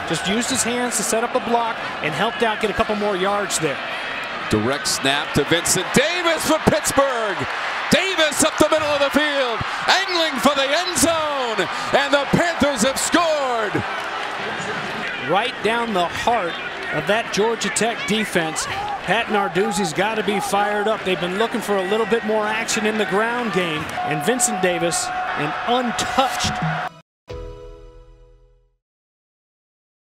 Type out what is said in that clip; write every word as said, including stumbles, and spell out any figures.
just used his hands to set up a block and helped out get a couple more yards there. Direct snap to Vincent Davis for Pittsburgh. Davis up the middle of the field, angling for the end zone, and the Panthers have scored. Right down the heart of that Georgia Tech defense. Pat Narduzzi's got to be fired up. They've been looking for a little bit more action in the ground game, and Vincent Davis, an untouched